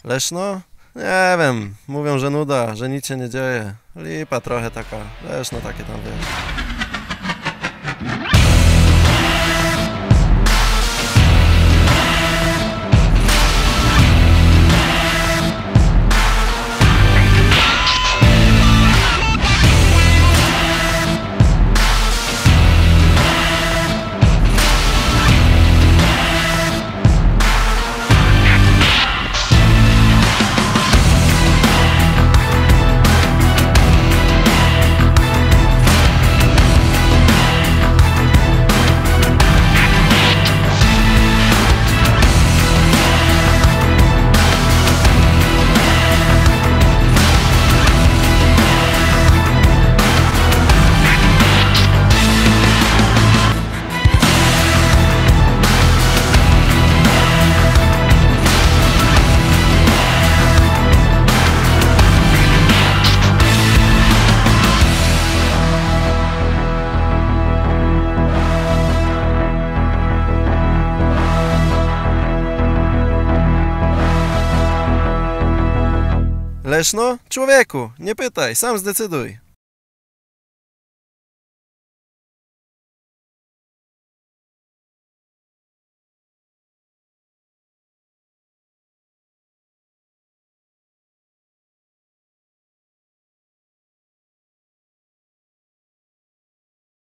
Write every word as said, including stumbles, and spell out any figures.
Leszno? Nie wiem, mówią, że nuda, że nic się nie dzieje. Lipa trochę taka, Leszno takie tam wiesz. Leszno? Człowieku, nie pytaj, sam zdecyduj.